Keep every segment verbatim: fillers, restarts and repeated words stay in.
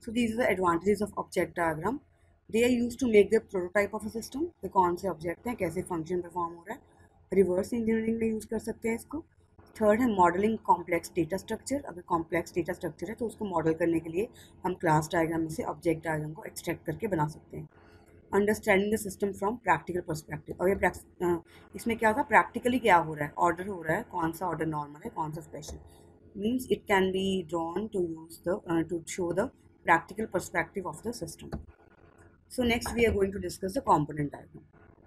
So these are the advantages of object diagram. They are used to make the prototype of a system. The कौन से object हैं, कैसे function perform हो रहा है. Reverse engineering में use कर सकते हैं इसको. थर्ड है मॉडलिंग कॉम्प्लेक्स डेटा स्ट्रक्चर. अगर कॉम्प्लेक्स डेटा स्ट्रक्चर है तो उसको मॉडल करने के लिए हम क्लास डायग्राम में से ऑब्जेक्ट डायग्राम को एक्सट्रैक्ट करके बना सकते हैं. Understanding the system from practical perspective. और ये इसमें क्या होता है, प्रैक्टिकली क्या हो रहा है, ऑर्डर हो रहा है, कौन सा ऑर्डर नॉर्मल है, कौन सा special. Means it can be drawn to use the to show the practical perspective of the system. So next we are going to discuss the component diagram.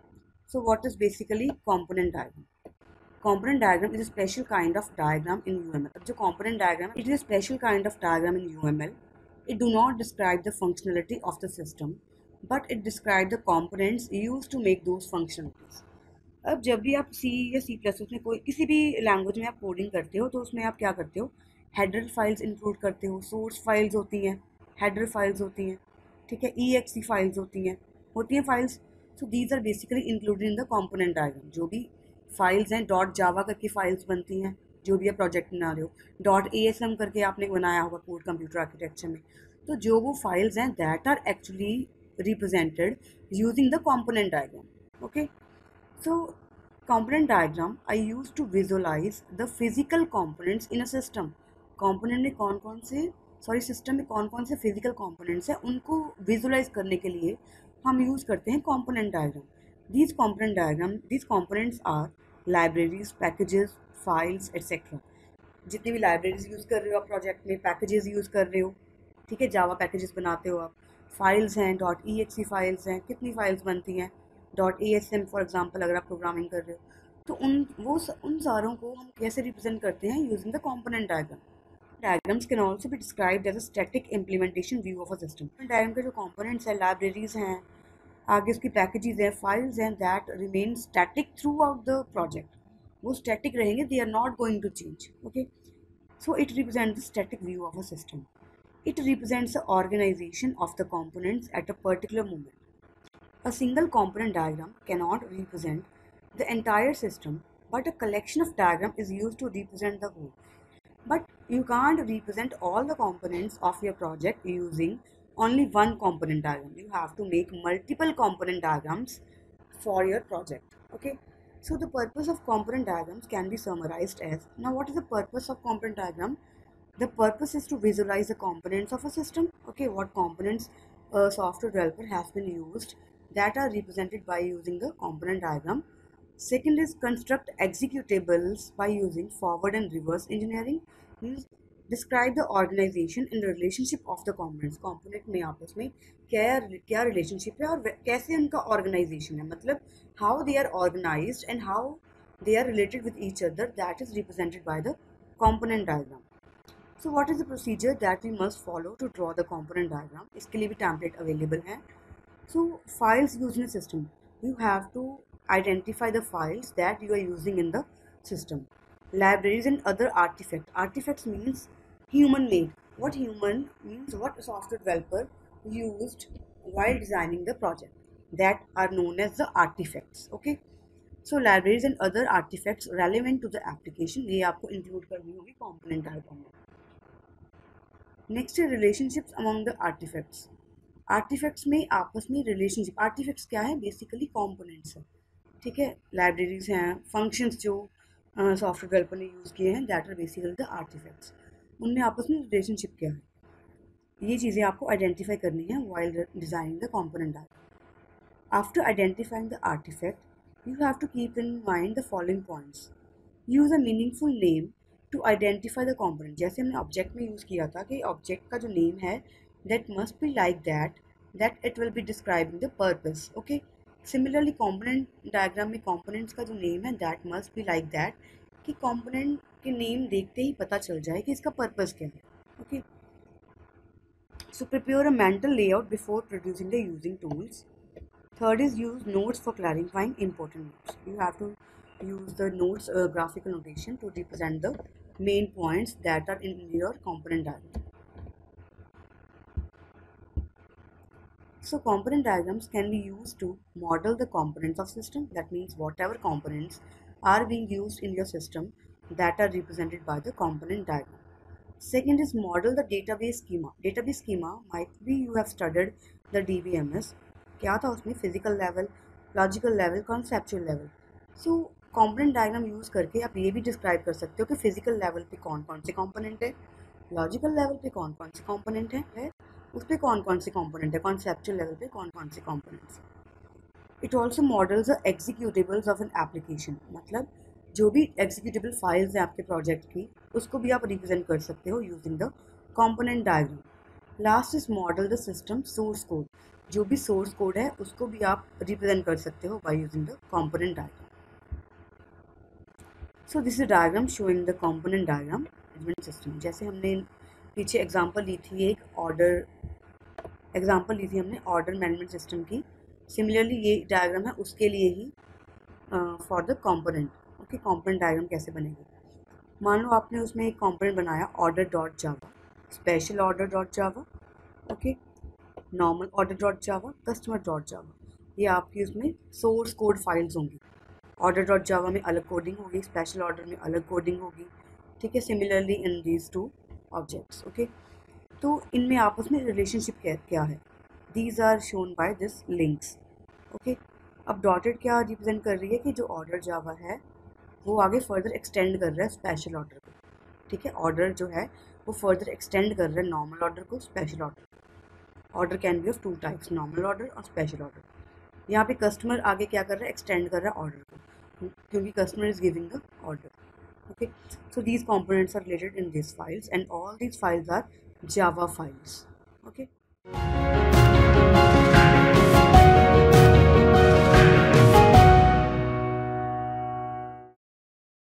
So what is basically component diagram? Component diagram is a special kind of diagram in U M L. जो component diagram, it is a special kind of diagram in U M L. It do not describe the functionality of the system, but it describes the components used to make those functionalities. अब जब भी आप C या C plus में कोई किसी भी language में आप कोडिंग करते हो तो उसमें आप क्या करते हो, हेडर फाइल्स इंक्लूड करते हो, सोर्स फाइल्स होती हैं, हेडर फाइल्स होती हैं, ठीक है, ई एक्स ई फाइल्स होती हैं होती हैं files. So these are basically included in the component diagram. जो भी फाइल्स हैं, डॉट जावा करके फाइल्स बनती हैं, जो भी आप प्रोजेक्ट बना रहे हो, डॉट ए एस एम करके आपने बनाया होगा कोड कंप्यूटर आर्किटेक्चर में. तो जो वो फाइल्स हैं that are actually represented using the component diagram. Okay, so component diagram I use to visualize the physical components in a system. Component में कौन कौन से सॉरी सिस्टम में कौन कौन से फिजिकल कंपोनेंट्स हैं उनको विजुअलाइज करने के लिए हम यूज़ करते हैं component diagram. These component diagram these components are libraries, packages, files etcetera. जितनी भी लाइब्रेरीज यूज़ कर रहे हो आप प्रोजेक्ट में, पैकेजेस यूज़ कर रहे हो, ठीक है, जावा पैकेजेस बनाते हो आप, फाइल्स हैं, dot E X E files हैं, कितनी फाइल्स बनती हैं, dot A S M for example अगर आप प्रोग्रामिंग कर रहे हो, तो उन वो उन सारों को हम कैसे रिप्रेजेंट करते हैं using the component diagram. Diagrams can also be described as a static implementation view of a system. Diagram के जो components हैं, libraries हैं, आगे उसकी packages हैं, files हैं, that remain static throughout the project. वो static रहेंगे, they are not going to change. Okay, so it represents the static view of a system. It represents the organization of the components at a particular moment. A single component diagram cannot represent the entire system, but a collection of diagrams is used to represent the whole. But you can't represent all the components of your project using only one component diagram. You have to make multiple component diagrams for your project. Okay, so the purpose of component diagrams can be summarized as, now what is the purpose of component diagram? The purpose is to visualize the components of a system. Okay, what components a software developer has been used that are represented by using the component diagram. Second is construct executables by using forward and reverse engineering. Means describe the organization and the relationship of the components. Component में आपस में क्या क्या relationship है और कैसे उनका organization है, मतलब how they are organized and how they are related with each other, that is represented by the component diagram. So what is the procedure that we must follow to draw the component diagram? इसके लिए भी template available है. So files used in a system, you have to identify the files that you are using in the system. Libraries and other artifacts. Artifacts means human made. What human means what a software developer used while designing the project, that are known as the artifacts. Okay, so libraries and other artifacts relevant to the application, ये आपको include करनी होगी component diagram में. Next है relationships among the artifacts. Artifacts में आपस में relationship. Artifacts क्या है, basically components है, ठीक है, लाइब्रेरीज हैं, फंक्शंस जो सॉफ्टवेयर डेवलपर ने यूज़ किए हैं, that are basically the artifacts. उनमें आपस में रिलेशनशिप क्या है, ये चीज़ें आपको आइडेंटिफाई करनी है while designing the component diagram. After identifying the artifact you have to keep in mind the following points. Use a meaningful name to identify the component. जैसे हमने ऑब्जेक्ट में यूज़ किया था कि ऑब्जेक्ट का जो नेम है that must be like that that it will be describing the purpose. Okay, similarly component diagram में कंपोनेंट्स का जो नेम है that must be like that कि कंपोनेंट के नेम देखते ही पता चल जाए कि इसका पर्पस क्या है. Okay, so prepare a mental layout before producing the using tools. Third is use notes for clarifying important notes. You have to use the notes graphical notation to represent the main points that are in your component diagram. So component diagrams can be used to model the components of system. That means whatever components are being used in your system that are represented by the component diagram. Second is model the database schema. Database schema might be you have studied the D B M S. क्या था उसमें? Physical level, logical level, conceptual level. So component diagram use करके आप ये भी describe कर सकते हो कि फिजिकल लेवल पे कौन कौन से कॉम्पोनेंट है, लॉजिकल लेवल पे कौन कौन से कॉम्पोनेंट है, है उस पर कौन कौन से कॉम्पोनेंट है, कॉन्सेप्चुअल लेवल पे कौन कौन से कॉम्पोनेंट्स है. It also models the executables of an application. मतलब जो भी एग्जीक्यूटेबल फाइल्स हैं आपके प्रोजेक्ट की, उसको भी आप रिप्रेजेंट कर सकते हो using the component diagram. Last is model the system source code. जो भी सोर्स कोड है उसको भी आप रिप्रेजेंट कर सकते हो by using the component diagram. So this is diagram showing the component diagram management system. जैसे हमने पीछे एग्जांपल ली थी, एक ऑर्डर एग्जांपल ली थी हमने ऑर्डर मैनेजमेंट सिस्टम की. सिमिलरली ये डायग्राम है उसके लिए ही for the component. Okay, component diagram कैसे बनेगी? मान लो आपने उसमें एक कॉम्पोनेंट बनाया order dot Java, special order dot Java, okay, normal order dot Java, customer dot Java. ये आपकी उसमें सोर्स कोड फाइल्स होंगी. ऑर्डर डॉट जावा में अलग कोडिंग होगी, स्पेशल ऑर्डर में अलग कोडिंग होगी. ठीक है, similarly in these two objects. Okay, तो इनमें आपस में रिलेशनशिप क्या क्या है? These are shown by this links. Okay, अब डॉटेड क्या रिप्रेजेंट कर रही है कि जो ऑर्डर जावा है वो आगे फर्दर एक्सटेंड कर रहा है स्पेशल ऑर्डर को. ठीक है, ऑर्डर जो है वो फर्दर एक्सटेंड कर रहा है नॉर्मल ऑर्डर को special order. Order can be of two types, normal order और स्पेशल ऑर्डर. यहाँ पे कस्टमर आगे क्या कर रहा है? एक्सटेंड कर रहा है ऑर्डर को, क्योंकि customer is giving the order. Okay, so these components are related in these files and all these files are Java files. Okay.